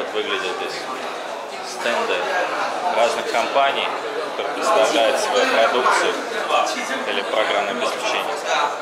выглядят здесь стенды разных компаний, которые представляют свою продукцию или программное обеспечение.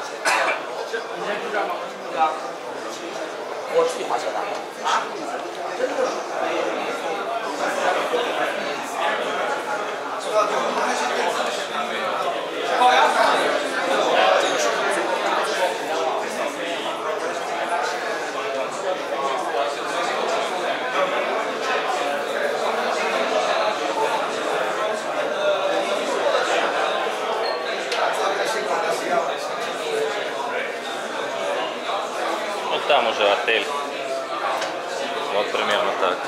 Вот там уже отель. Вот примерно так.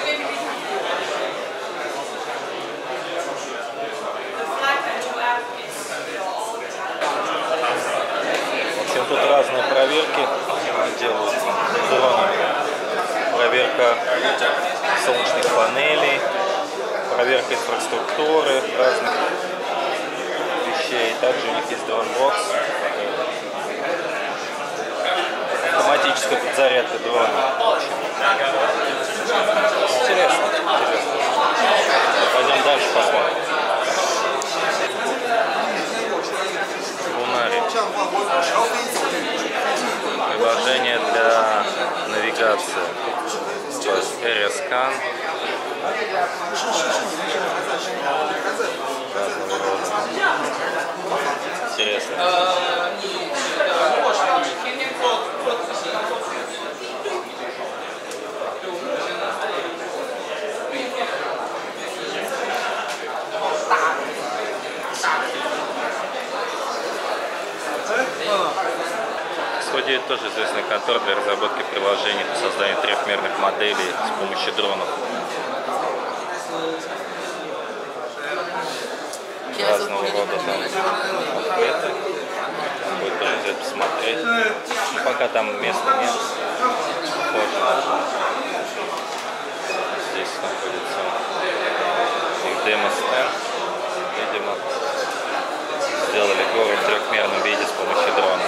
В общем, тут разные проверки делают дронами. Проверка солнечных панелей, проверка инфраструктуры разных вещей. Также у них есть дронбокс. Автоматическая подзарядка дрона. Интересно, интересно. Пойдем дальше посмотрим. Лунари. Приложение для навигации. То есть Area Scan. Интересно. Происходит тоже известный контор для разработки приложений по созданию трехмерных моделей с помощью дронов. Разного рода там ответы. Будет произойти посмотреть. Но пока там места нет. Позже здесь находится их демо-стенд. Видимо, сделали город в трехмерном виде с помощью дрона.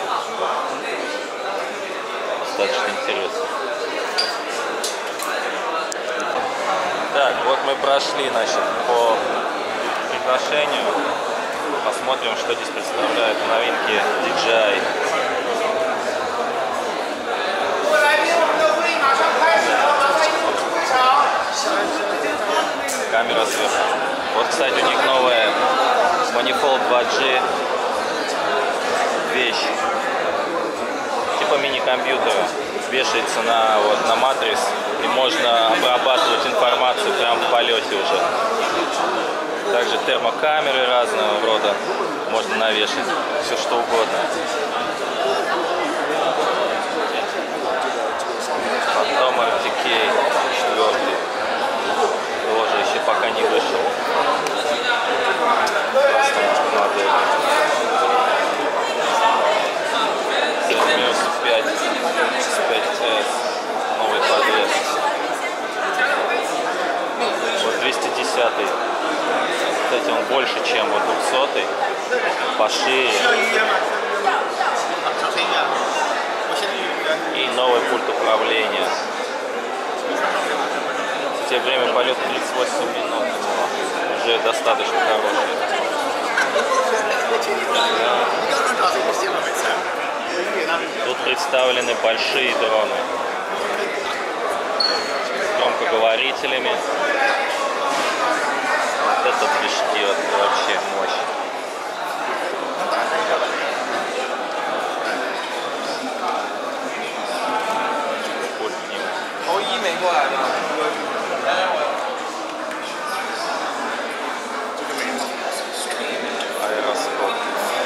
Достаточно интересно. Так, вот мы прошли, значит, по приглашению. Посмотрим, что здесь представляют новинки DJI. Камера сверху. Вот, кстати, у них новая Manifold 2G вещь. Типа мини-компьютера. Вешается на матрис. И можно обрабатывать информацию прямо в полете уже. Также термокамеры разного рода можно навешать. Все что угодно. Потом RTK 4. Тоже еще пока не вышел. Модель. Минус 5 5S. Новый подвес. Вот 210-й. Кстати, он больше, чем вот 200-й. Пошире. И новый пульт управления. Кстати, время полета 38 минут. Уже достаточно хорошее. Тут представлены большие дроны с громкоговорителями. Вот это движки, вот это вообще мощь. Аэроскоп.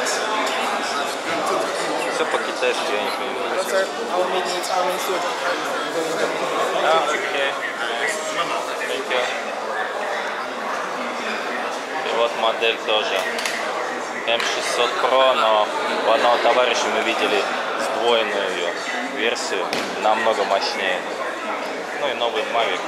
Все по-китайски, я не понимаю. Окей. И вот модель тоже. М600 Pro, но у одного товарища мы видели сдвоенную ее версию, намного мощнее. Ну и новый Mavic.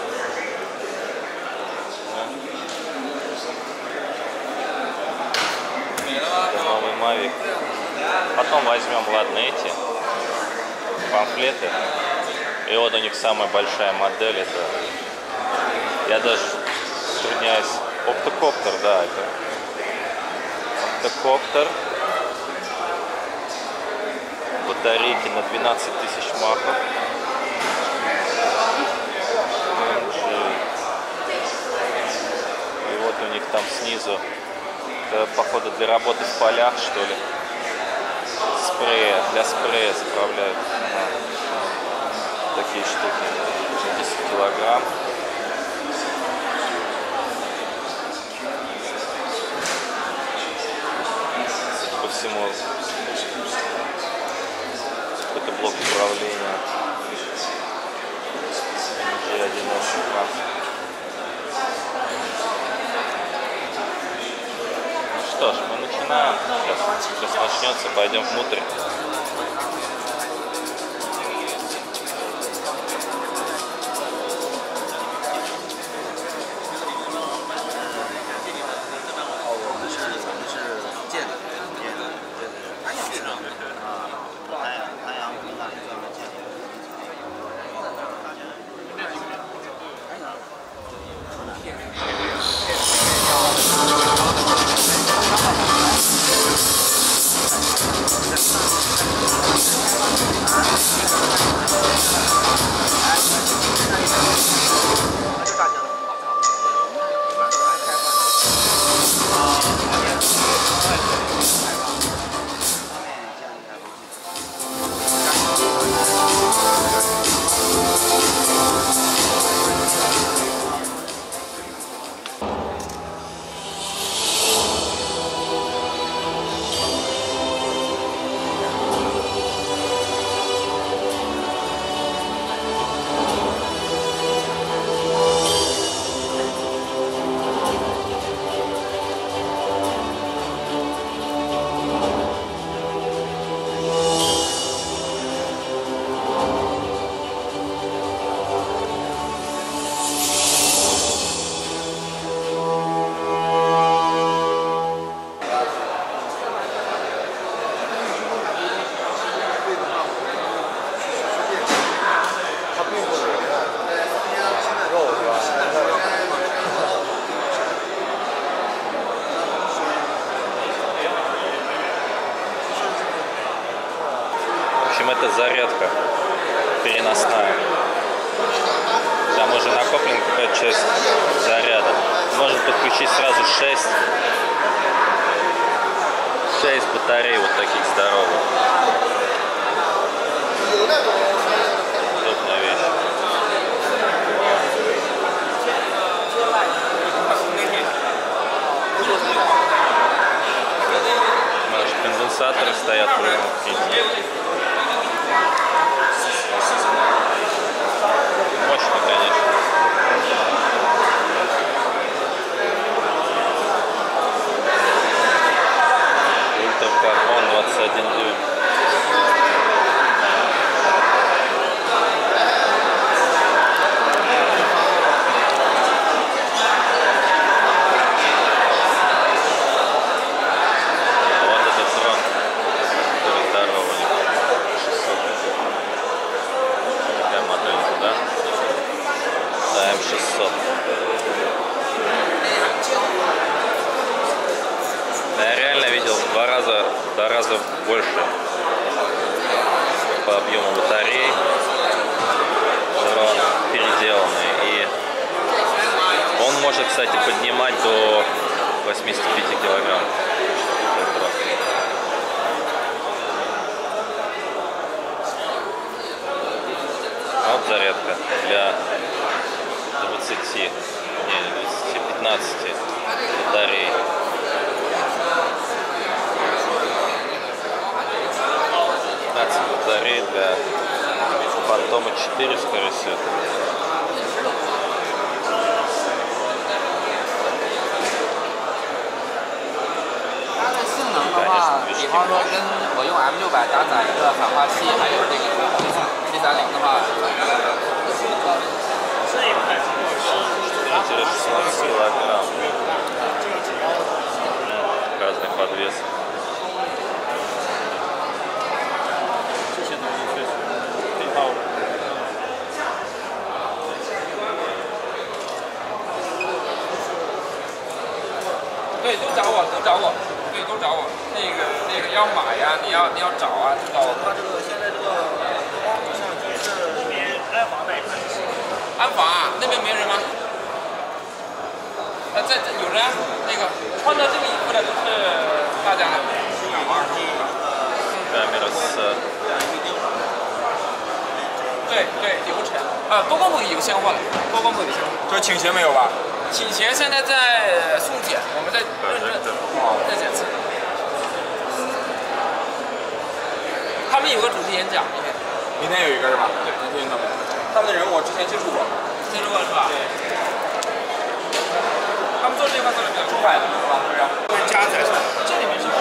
Это новый Mavic. Потом возьмем, ладно, эти памфлеты и И вот у них самая большая модель. Это я даже затрудняюсь. Оптокоптер, да, это оптокоптер. Батарейки на 12 тысяч махов. И вот у них там снизу, это, походу, для работы в полях, что ли. Спрея, для спрея заправляют такие штуки. 10 килограмм. Судя по всему, какой-то блок управления. G1S. Ну что ж, мы начинаем. Сейчас начнется, пойдем внутрь. Это зарядка переносная. Там уже накоплена какая-то часть заряда. Можно подключить сразу 6 батарей вот таких здоровых. Удобная вещь. Может, конденсаторы стоят в другом кине. Мощно, конечно. Ультракарбон 21 дюйм. Вот этот дрон, который здоровый. 600. Такая моделька, да? Да, М600. Я реально видел в два раза больше по объему батарей. Дрон переделанный. И он может, кстати, поднимать до 85 килограмм. Вот зарядка для 15 батарей. 15 батарей для Фантома 4, скорее всего. Конечно, 比方说跟我用 M600搭载一个喊话器，还有这个 P30的话， 16 килограмм. Разный подвес. 啊，你要找啊，找。 它这个现在这个相机是安防那一块。 安防啊，那边没人吗？在有人啊，那个穿着这个衣服的都是大家的。对对，流程多光谱有鲜货了，多光谱有鲜货。 这倾斜没有吧？ 倾斜现在在送检，我们在认证，在检测。他们有个主题演讲， 明天有一个是吧？对，明天他们的人我之前接触过， 接触过是吧？对。他们做这一块做的比较出海的是吧？是不是？ 加载上， 这里面是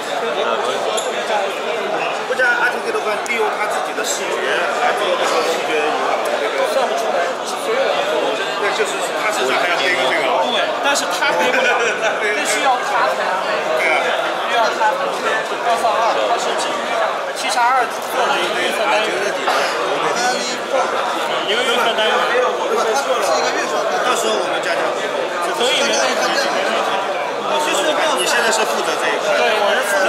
不加 RTK 的话，利用它自己的视觉来做这个视觉引导的这个。算不出来，所有的对，就是它身上还要背个这个。 对，但是它背不了，必须要它才能背。 对啊。 需要它的242，它是基于732做的一个运算单元。一个运算单元。 到时候我们加强。 可以没问题。 你现在是负责这一块。 对，我是负